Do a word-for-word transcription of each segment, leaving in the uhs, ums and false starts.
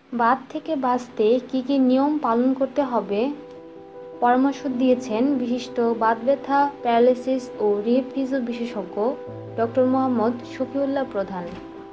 বাত থেকে বাঁচতে কী কী নিয়ম পালন করতে হবে পরামর্শ দিয়েছেন বিশিষ্ট বাত ব্যথা, প্যারালাইসিস ও রিহেব ফিজিও বিশেষজ্ঞ ডক্টর মোহাম্মদ শফিউল্লাহ প্রধান।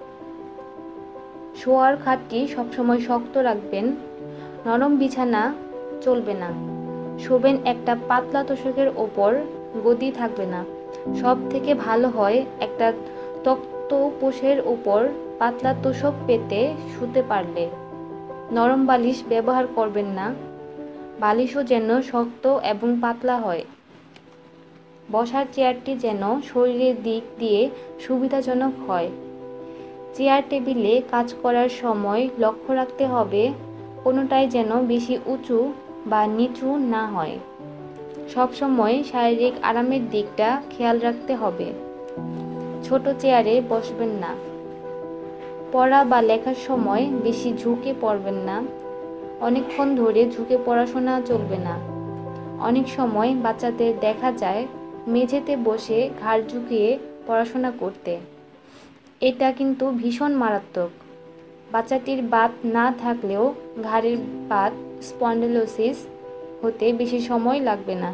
শোয়ার খাটটি সবসময় শক্ত রাখবেন, নরম বিছানা চলবে না। শোবেন একটা পাতলা তোশকের ওপর, গদি থাকবে না। সব থেকে ভালো হয় একটা তক্তপোশের ওপর পাতলা তোশক পেতে শুতে পারলে। নরম বালিশ ব্যবহার করবেন না, বালিশও যেন শক্ত এবং পাতলা হয়। বসার চেয়ারটি যেন শরীরের দিক দিয়ে সুবিধাজনক হয়। চেয়ার টেবিলে কাজ করার সময় লক্ষ্য রাখতে হবে কোনোটাই যেন বেশি উঁচু বা নিচু না হয়। সবসময় শারীরিক আরামের দিকটা খেয়াল রাখতে হবে। ছোট চেয়ারে বসবেন না। পড়া বা লেখার সময় বেশি ঝুঁকে পড়বেন না। অনেকক্ষণ ধরে ঝুঁকে পড়াশোনা চলবে না। অনেক সময় বাচ্চাদের দেখা যায় মেঝেতে বসে ঘাড় ঝুঁকিয়ে পড়াশোনা করতে। এটা কিন্তু ভীষণ মারাত্মক। বাচ্চাটির বাত না থাকলেও ঘাড়ের বাত স্পন্ডেলোসিস হতে বেশি সময় লাগবে না।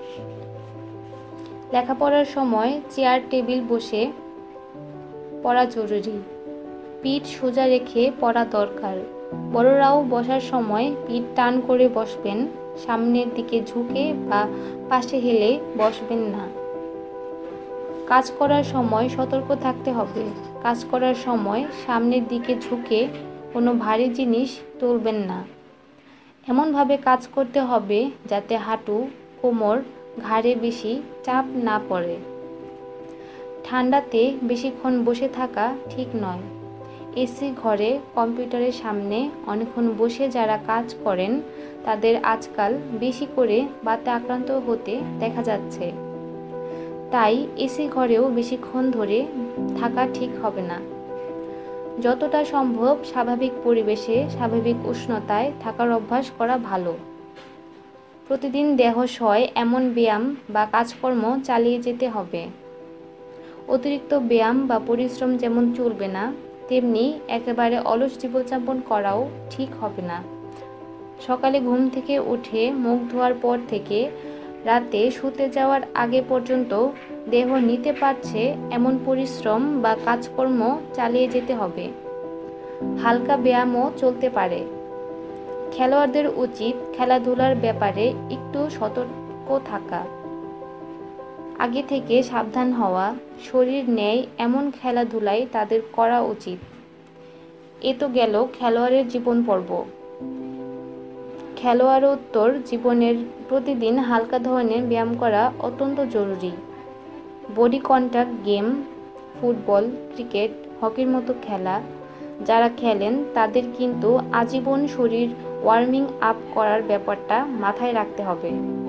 লেখাপড়ার সময় চেয়ার টেবিল বসে পড়া জরুরি। পিঠ সোজা রেখে পড়া দরকার। বড়রাও বসার সময় পিঠ টান করে বসবেন, সামনের দিকে ঝুঁকে বা পাশে হেলে বসবেন না। কাজ করার সময় সতর্ক থাকতে হবে। কাজ করার সময় সামনের দিকে ঝুঁকে কোনো ভারী জিনিস তুলবেন না। এমনভাবে কাজ করতে হবে যাতে হাঁটু, কোমর, ঘাড়ে বেশি চাপ না পড়ে। ঠান্ডাতে বেশিক্ষণ বসে থাকা ঠিক নয়। এসি ঘরে কম্পিউটারের সামনে অনেকক্ষণ বসে যারা কাজ করেন তাদের আজকাল বেশি করে বাতে আক্রান্ত হতে দেখা যাচ্ছে। তাই এসি ঘরেও বেশিক্ষণ ধরে থাকা ঠিক হবে না। যতটা সম্ভব স্বাভাবিক পরিবেশে, স্বাভাবিক উষ্ণতায় থাকার অভ্যাস করা ভালো। প্রতিদিন দেহ সয় এমন ব্যায়াম বা কাজকর্ম চালিয়ে যেতে হবে। অতিরিক্ত ব্যায়াম বা পরিশ্রম যেমন চলবে না, তেমনি একেবারে অলস জীবনযাপন করাও ঠিক হবে না। সকালে ঘুম থেকে উঠে মুখ ধোয়ার পর থেকে রাতে শুতে যাওয়ার আগে পর্যন্ত দেহ নিতে পারছে এমন পরিশ্রম বা কাজকর্ম চালিয়ে যেতে হবে। হালকা ব্যায়ামও চলতে পারে। খেলোয়াড়দের উচিত খেলাধুলার ব্যাপারে একটু সতর্ক থাকা। আগে থেকে সাবধান হওয়া। শরীর নেয় এমন খেলাধুলাই তাদের করা উচিত। এ তো গেল খেলোয়াড়ের জীবন পর্ব। খেলোয়াড়োত্তর জীবনের প্রতিদিন হালকা ধরনের ব্যায়াম করা অত্যন্ত জরুরি। Body contact game, football, cricket, হকির মতো খেলা যারা খেলেন তাদের কিন্তু আজীবন শরীর ওয়ার্মিং আপ করার ব্যাপারটা মাথায় রাখতে হবে।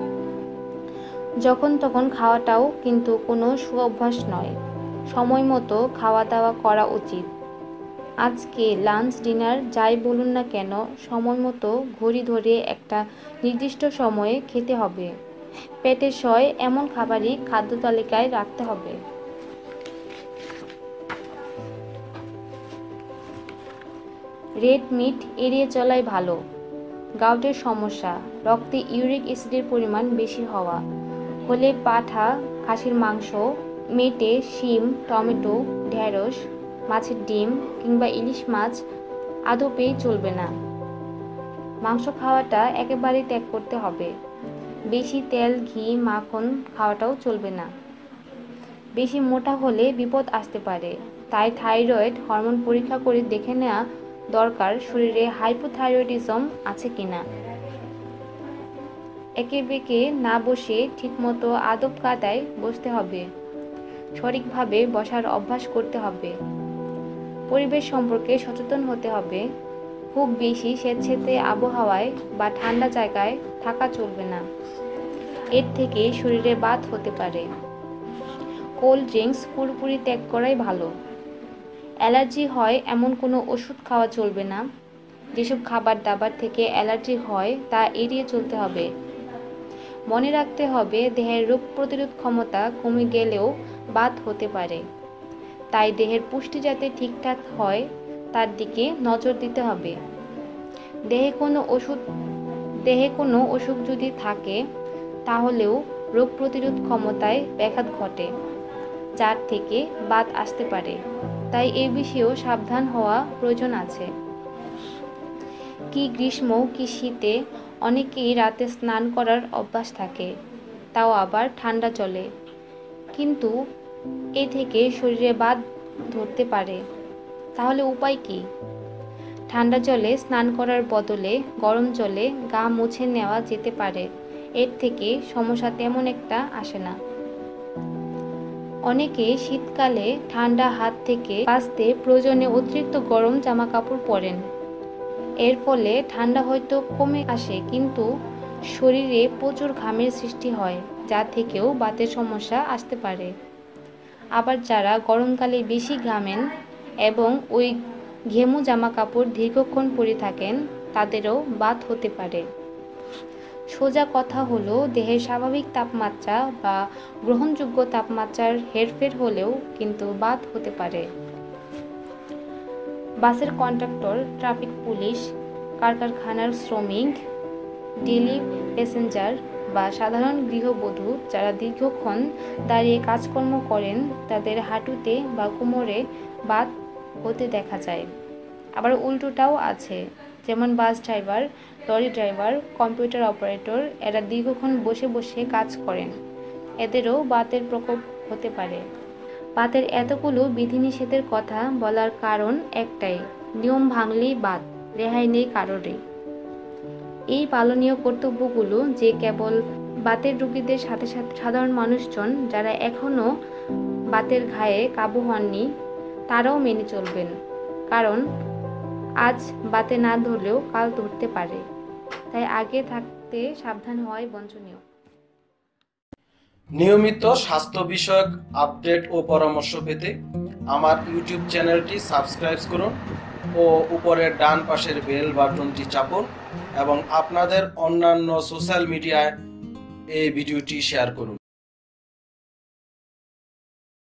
যখন তখন খাওয়াটাও কিন্তু কোনো সুঅভ্যাস নয়। সময় মতো খাওয়া দাওয়া করা উচিত। আজকে লাঞ্চ, ডিনার যাই বলুন না কেন সময় মতো ঘড়ি ধরে একটা নির্দিষ্ট সময়ে খেতে হবে। পেটে সয় এমন খাবারই খাদ্য তালিকায় রাখতে হবে। রেড মিট এড়িয়ে চলাই ভালো। গাউটের সমস্যা, রক্তে ইউরিক অ্যাসিডের পরিমাণ বেশি হওয়া হলে পাঠা, খাসির মাংস, মেটে, শিম, টমেটো, ঢেঁড়স, মাছের ডিম কিংবা ইলিশ মাছ আদপেই চলবে না। মাংস খাওয়াটা একেবারেই ত্যাগ করতে হবে। বেশি তেল, ঘি, মাখন খাওয়াটাও চলবে না। বেশি মোটা হলে বিপদ আসতে পারে। তাই থাইরয়েড হরমোন পরীক্ষা করে দেখে নেওয়া দরকার শরীরে হাইপোথাইরয়েডিজম আছে কিনা। একে বেঁকে না বসে ঠিকমতো আদব কায়দায় বসতে হবে। সঠিকভাবে বসার অভ্যাস করতে হবে। পরিবেশ সম্পর্কে সচেতন হতে হবে। খুব বেশি স্যাঁতসেঁতে আবহাওয়ায় বা ঠান্ডা জায়গায় থাকা চলবে না। এর থেকে শরীরে বাত হতে পারে। কোল্ড ড্রিঙ্কস পুরোপুরি ত্যাগ করাই ভালো। অ্যালার্জি হয় এমন কোনো ওষুধ খাওয়া চলবে না। যেসব খাবার দাবার থেকে অ্যালার্জি হয় তা এড়িয়ে চলতে হবে। মনে রাখতে হবে দেহের রোগ প্রতিরোধ ক্ষমতা কমে গেলেও বাত হতে পারে। তাই দেহের পুষ্টি যাতে ঠিকঠাক হয় তার দিকে নজর দিতে হবে। দেহে কোনো ওষুধ দেহে কোনো অসুখ যদি থাকে তাহলেও রোগ প্রতিরোধ ক্ষমতায় ব্যাঘাত ঘটে, যার থেকে বাত আসতে পারে। তাই এ বিষয়েও সাবধান হওয়া প্রয়োজন আছে। কি গ্রীষ্ম কি শীতে অনেকেই রাতে স্নান করার অভ্যাস থাকে, তাও আবার ঠান্ডা জলে, কিন্তু এ থেকে শরীরে বাত ধরতে পারে। তাহলে উপায় কি? ঠান্ডা জলে স্নান করার বদলে গরম জলে গা মুছে নেওয়া যেতে পারে। এর থেকে সমস্যা তেমন একটা আসে না। অনেকে শীতকালে ঠান্ডা হাত থেকে বাঁচতে প্রয়োজনে অতিরিক্ত গরম জামা কাপড় পরেন। এর ফলে ঠান্ডা হয়তো কমে আসে, কিন্তু শরীরে প্রচুর ঘামের সৃষ্টি হয়, যা থেকেও বাতের সমস্যা আসতে পারে। আবার যারা গরমকালে বেশি ঘামেন এবং ওই ঘেমু জামা কাপড় দীর্ঘক্ষণ পরে থাকেন, তাদেরও বাত হতে পারে। সোজা কথা হলো, দেহের স্বাভাবিক তাপমাত্রা বা গ্রহণযোগ্য তাপমাত্রার হেরফের হলেও কিন্তু বাত হতে পারে। বাসের কন্ডাক্টর, ট্রাফিক পুলিশ, কারখানার শ্রমিক, ডেলি প্যাসেঞ্জার বা সাধারণ গৃহবধূ যারা দীর্ঘক্ষণ দাঁড়িয়ে কাজকর্ম করেন, তাদের হাঁটুতে বা কোমরে বাত হতে দেখা যায়। আবার উল্টোটাও আছে, যেমন bus driver, lorry driver, computer operator, এরা দীর্ঘক্ষণ বসে বসে কাজ করেন, এদেরও বাতের প্রকোপ হতে পারে। বাতের এতগুলো বিধিনিষেধের কথা বলার কারণ একটাই, নিয়ম ভাঙলেই বাত, রেহাই নেই কারোরই। এই পালনীয় কর্তব্যগুলো যে কেবল বাতের রোগীদের সাথে সাথে সাধারণ মানুষজন যারা এখনও বাতের ঘায়ে কাবু হননি, তারাও মেনে চলবেন। কারণ আজ বাতে না ধরলেও কাল ধরতে পারে, তাই আগে থাকতে সাবধান হওয়াই বাঞ্ছনীয়। নিয়মিত স্বাস্থ্য বিষয়ক আপডেট ও পরামর্শ পেতে আমার ইউটিউব চ্যানেলটি সাবস্ক্রাইব করুন ও উপরের ডান পাশের বেল বাটনটি চাপুন এবং আপনাদের অন্যান্য সোশ্যাল মিডিয়ায় এই ভিডিওটি শেয়ার করুন।